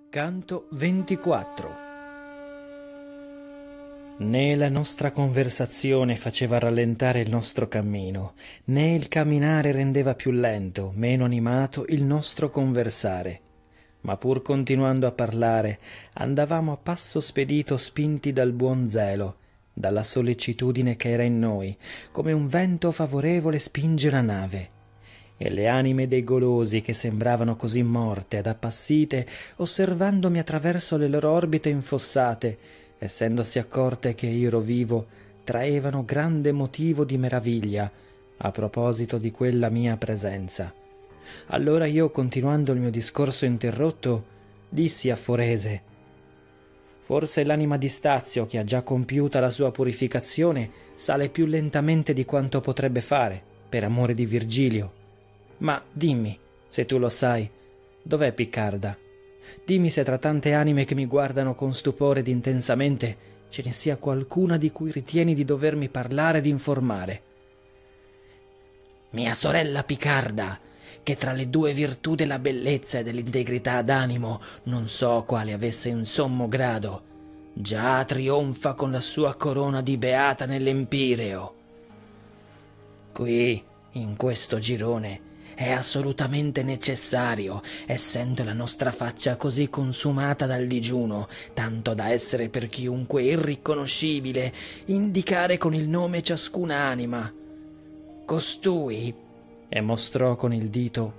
Canto 24. Né la nostra conversazione faceva rallentare il nostro cammino, né il camminare rendeva più lento, meno animato il nostro conversare. Ma pur continuando a parlare, andavamo a passo spedito spinti dal buon zelo, dalla sollecitudine che era in noi, come un vento favorevole spinge la nave. E le anime dei golosi, che sembravano così morte ed appassite, osservandomi attraverso le loro orbite infossate, essendosi accorte che io ero vivo, traevano grande motivo di meraviglia a proposito di quella mia presenza. Allora io, continuando il mio discorso interrotto, dissi a Forese: «Forse l'anima di Stazio, che ha già compiuta la sua purificazione, sale più lentamente di quanto potrebbe fare, per amore di Virgilio. Ma dimmi, se tu lo sai, dov'è Piccarda? Dimmi se tra tante anime che mi guardano con stupore ed intensamente ce ne sia qualcuna di cui ritieni di dovermi parlare ed informare». «Mia sorella Piccarda, che tra le due virtù della bellezza e dell'integrità d'animo non so quale avesse un sommo grado, già trionfa con la sua corona di beata nell'Empireo. Qui, in questo girone, è assolutamente necessario, essendo la nostra faccia così consumata dal digiuno, tanto da essere per chiunque irriconoscibile, indicare con il nome ciascuna anima. Costui», e mostrò con il dito,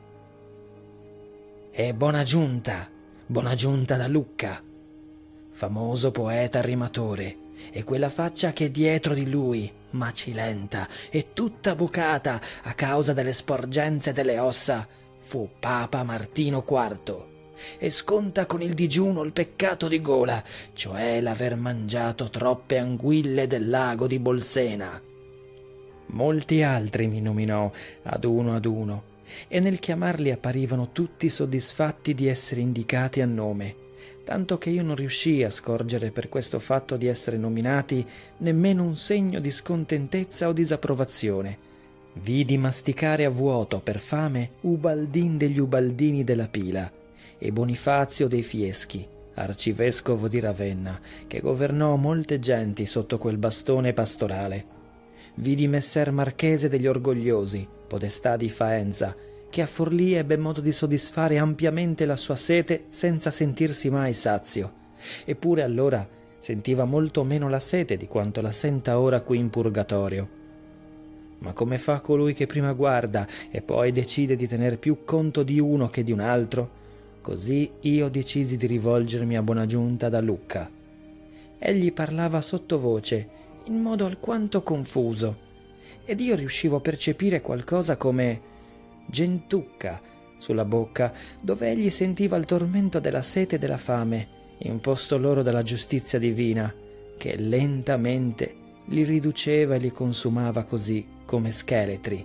«è Bonagiunta da Lucca, famoso poeta rimatore, e quella faccia che è dietro di lui, macilenta e tutta bucata a causa delle sporgenze delle ossa, fu Papa Martino IV, e sconta con il digiuno il peccato di gola, cioè l'aver mangiato troppe anguille del lago di Bolsena». Molti altri mi nominò ad uno, e nel chiamarli apparivano tutti soddisfatti di essere indicati a nome, tanto che io non riuscii a scorgere per questo fatto di essere nominati nemmeno un segno di scontentezza o disapprovazione. Vidi masticare a vuoto per fame Ubaldin degli Ubaldini della Pila e Bonifazio dei Fieschi, arcivescovo di Ravenna, che governò molte genti sotto quel bastone pastorale. Vidi Messer Marchese degli Orgogliosi, podestà di Faenza, che a Forlì ebbe modo di soddisfare ampiamente la sua sete senza sentirsi mai sazio, eppure allora sentiva molto meno la sete di quanto la senta ora qui in purgatorio. Ma come fa colui che prima guarda e poi decide di tener più conto di uno che di un altro, così io decisi di rivolgermi a Bonagiunta da Lucca. Egli parlava sottovoce, in modo alquanto confuso, ed io riuscivo a percepire qualcosa come gentucca sulla bocca, dove egli sentiva il tormento della sete e della fame, imposto loro dalla giustizia divina, che lentamente li riduceva e li consumava così come scheletri.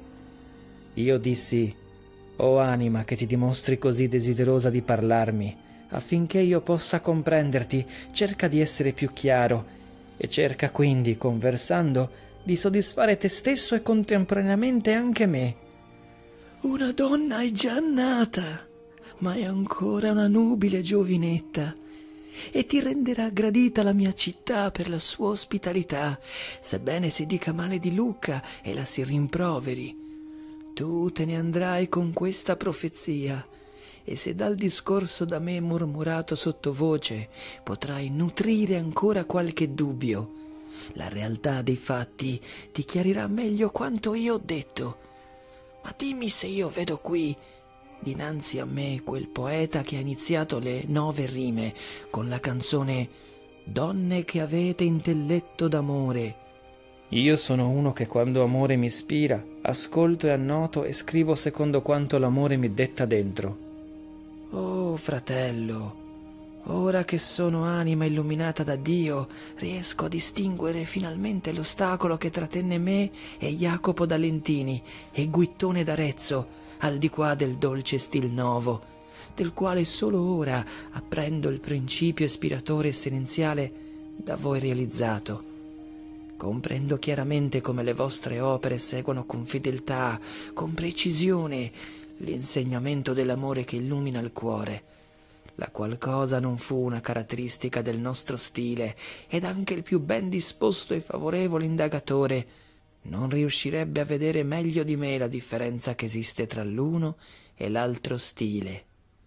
Io dissi: «O anima che ti dimostri così desiderosa di parlarmi, affinché io possa comprenderti, cerca di essere più chiaro, e cerca quindi, conversando, di soddisfare te stesso e contemporaneamente anche me». «Una donna è già nata, ma è ancora una nubile giovinetta, e ti renderà gradita la mia città per la sua ospitalità, sebbene si dica male di Lucca e la si rimproveri. Tu te ne andrai con questa profezia, e se dal discorso da me murmurato sottovoce potrai nutrire ancora qualche dubbio, la realtà dei fatti ti chiarirà meglio quanto io ho detto. Ma dimmi se io vedo qui dinanzi a me quel poeta che ha iniziato le 9 rime con la canzone «Donne che avete intelletto d'amore». Io sono uno che quando amore mi ispira, ascolto e annoto e scrivo secondo quanto l'amore mi detta dentro. «Oh, fratello, ora che sono anima illuminata da Dio, riesco a distinguere finalmente l'ostacolo che trattenne me e Jacopo da Lentini e Guittone d'Arezzo, al di qua del dolce stil novo, del quale solo ora apprendo il principio ispiratore essenziale da voi realizzato. Comprendo chiaramente come le vostre opere seguono con fedeltà, con precisione, l'insegnamento dell'amore che illumina il cuore, la qual cosa non fu una caratteristica del nostro stile, ed anche il più ben disposto e favorevole indagatore non riuscirebbe a vedere meglio di me la differenza che esiste tra l'uno e l'altro stile.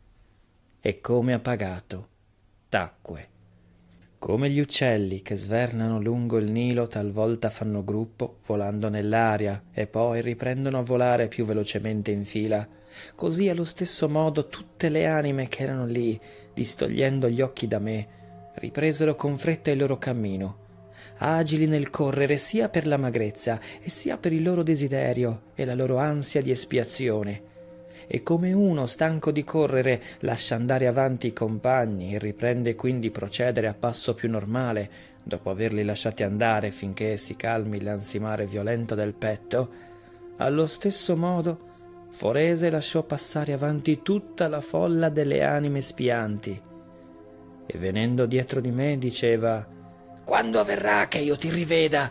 E come ha pagato, tacque. Come gli uccelli che svernano lungo il Nilo talvolta fanno gruppo, volando nell'aria, e poi riprendono a volare più velocemente in fila, così allo stesso modo tutte le anime che erano lì, distogliendo gli occhi da me, ripresero con fretta il loro cammino, agili nel correre sia per la magrezza e sia per il loro desiderio e la loro ansia di espiazione. E come uno stanco di correre lascia andare avanti i compagni e riprende quindi procedere a passo più normale dopo averli lasciati andare finché si calmi l'ansimare violento del petto, allo stesso modo Forese lasciò passare avanti tutta la folla delle anime spianti e venendo dietro di me diceva: «Quando avverrà che io ti riveda?»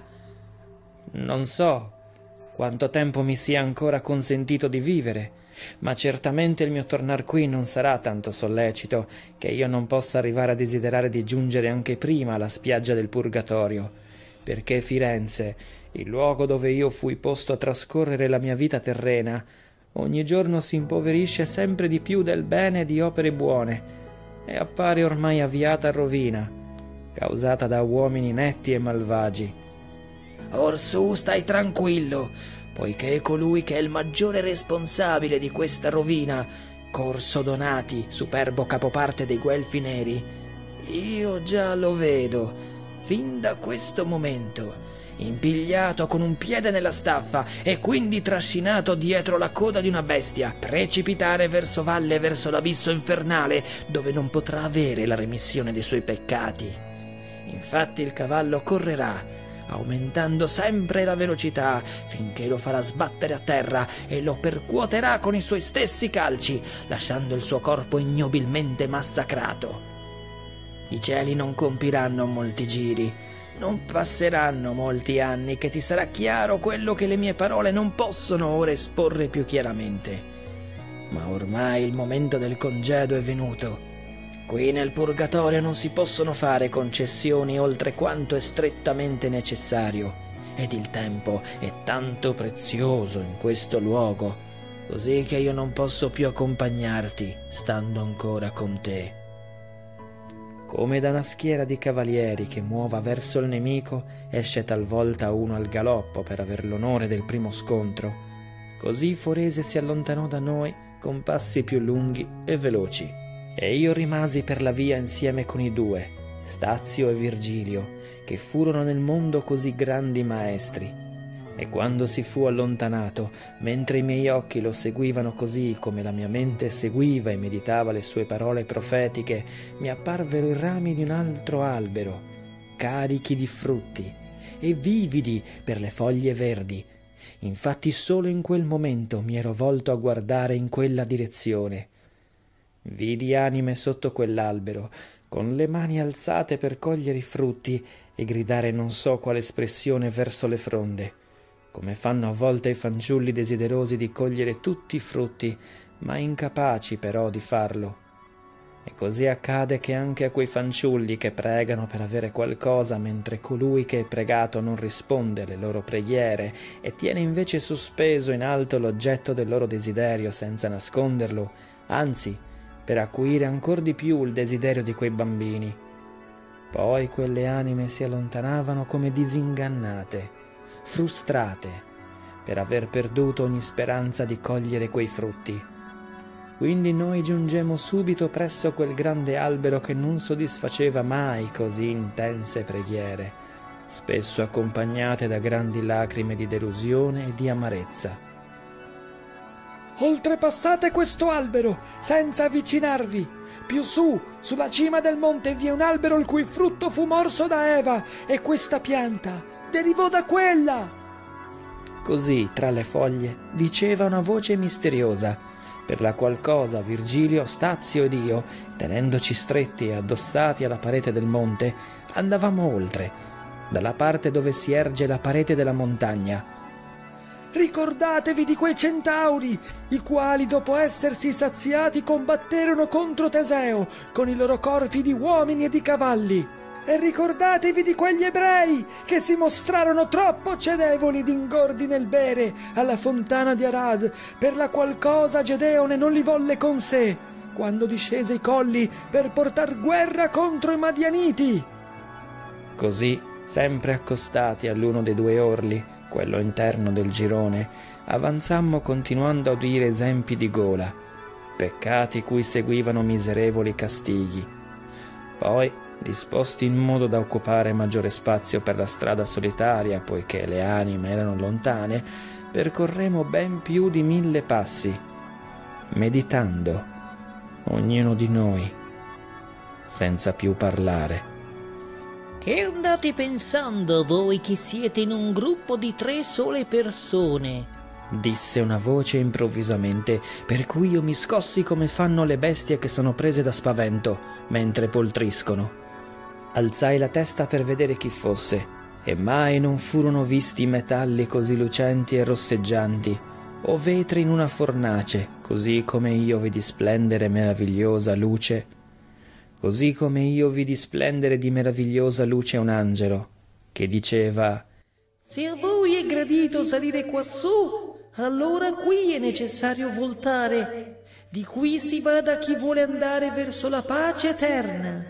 «Non so quanto tempo mi sia ancora consentito di vivere, ma certamente il mio tornar qui non sarà tanto sollecito che io non possa arrivare a desiderare di giungere anche prima alla spiaggia del Purgatorio, perché Firenze, il luogo dove io fui posto a trascorrere la mia vita terrena, ogni giorno si impoverisce sempre di più del bene e di opere buone e appare ormai avviata a rovina, causata da uomini netti e malvagi. Orsù, stai tranquillo, poiché colui che è il maggiore responsabile di questa rovina, Corso Donati, superbo capoparte dei Guelfi Neri, io già lo vedo, fin da questo momento, impigliato con un piede nella staffa e quindi trascinato dietro la coda di una bestia, precipitare verso valle e verso l'abisso infernale, dove non potrà avere la remissione dei suoi peccati. Infatti il cavallo correrà, aumentando sempre la velocità, finché lo farà sbattere a terra e lo percuoterà con i suoi stessi calci, lasciando il suo corpo ignobilmente massacrato. I cieli non compiranno molti giri, non passeranno molti anni che ti sarà chiaro quello che le mie parole non possono ora esporre più chiaramente. Ma ormai il momento del congedo è venuto. Qui nel Purgatorio non si possono fare concessioni oltre quanto è strettamente necessario, ed il tempo è tanto prezioso in questo luogo, così che io non posso più accompagnarti, stando ancora con te. Come da una schiera di cavalieri che muova verso il nemico esce talvolta uno al galoppo per aver l'onore del primo scontro, così Forese si allontanò da noi con passi più lunghi e veloci. E io rimasi per la via insieme con i due, Stazio e Virgilio, che furono nel mondo così grandi maestri. E quando si fu allontanato, mentre i miei occhi lo seguivano così come la mia mente seguiva e meditava le sue parole profetiche, mi apparvero i rami di un altro albero, carichi di frutti e vividi per le foglie verdi. Infatti solo in quel momento mi ero volto a guardare in quella direzione. Vidi anime sotto quell'albero, con le mani alzate per cogliere i frutti e gridare non so quale espressione verso le fronde, come fanno a volte i fanciulli desiderosi di cogliere tutti i frutti, ma incapaci però di farlo. E così accade che anche a quei fanciulli che pregano per avere qualcosa, mentre colui che è pregato non risponde alle loro preghiere e tiene invece sospeso in alto l'oggetto del loro desiderio senza nasconderlo, anzi, per acuire ancor di più il desiderio di quei bambini. Poi quelle anime si allontanavano come disingannate, frustrate, per aver perduto ogni speranza di cogliere quei frutti. Quindi noi giungemmo subito presso quel grande albero che non soddisfaceva mai così intense preghiere, spesso accompagnate da grandi lacrime di delusione e di amarezza. «Oltrepassate questo albero, senza avvicinarvi. Più su, sulla cima del monte, vi è un albero il cui frutto fu morso da Eva, e questa pianta derivò da quella!» Così, tra le foglie, diceva una voce misteriosa, per la qual cosa Virgilio, Stazio ed io, tenendoci stretti e addossati alla parete del monte, andavamo oltre, dalla parte dove si erge la parete della montagna. ricordatevi di quei centauri, i quali dopo essersi saziati combatterono contro Teseo con i loro corpi di uomini e di cavalli. E ricordatevi di quegli ebrei che si mostrarono troppo cedevoli d'ingordi nel bere alla fontana di Arad, per la qual cosa Gedeone non li volle con sé, quando discese i colli per portar guerra contro i Madianiti. Così, sempre accostati all'uno dei due orli, quello interno del girone, avanzammo continuando a udire esempi di gola, peccati cui seguivano miserevoli castighi. Poi, disposti in modo da occupare maggiore spazio per la strada solitaria, poiché le anime erano lontane, percorremmo ben più di 1000 passi, meditando, ognuno di noi, senza più parlare. Che andate pensando voi che siete in un gruppo di 3 sole persone? Disse una voce improvvisamente, per cui io mi scossi come fanno le bestie che sono prese da spavento mentre poltriscono. Alzai la testa per vedere chi fosse, e mai non furono visti metalli così lucenti e rosseggianti, o vetri in una fornace, così come io vidi splendere meravigliosa luce. Così come io vidi splendere di meravigliosa luce un angelo, che diceva: Se a voi è gradito salire quassù, allora qui è necessario voltare. Di qui si va da chi vuole andare verso la pace eterna.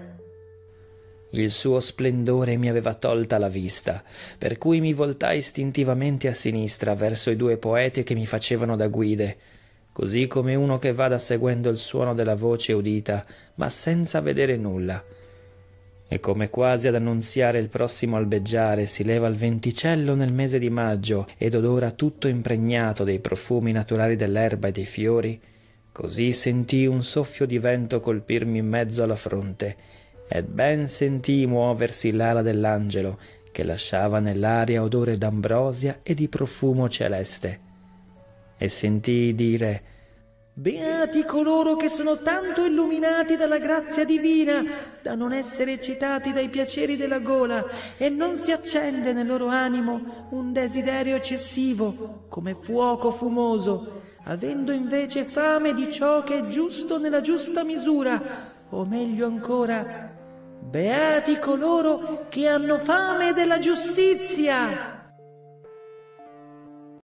Il suo splendore mi aveva tolta la vista, per cui mi voltai istintivamente a sinistra verso i 2 poeti che mi facevano da guide, così come uno che vada seguendo il suono della voce udita, ma senza vedere nulla. E come quasi ad annunziare il prossimo albeggiare si leva il venticello nel mese di maggio ed odora tutto impregnato dei profumi naturali dell'erba e dei fiori, così sentii un soffio di vento colpirmi in mezzo alla fronte, e ben sentii muoversi l'ala dell'angelo, che lasciava nell'aria odore d'ambrosia e di profumo celeste. E sentii dire: Beati coloro che sono tanto illuminati dalla grazia divina da non essere eccitati dai piaceri della gola, e non si accende nel loro animo un desiderio eccessivo come fuoco fumoso, avendo invece fame di ciò che è giusto nella giusta misura, o meglio ancora, beati coloro che hanno fame della giustizia.